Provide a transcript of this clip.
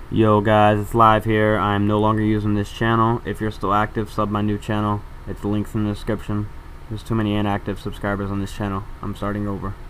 Yo guys, it's live here. I'm no longer using this channel. If you're still active, sub my new channel. It's the links in the description. There's too many inactive subscribers on this channel. I'm starting over.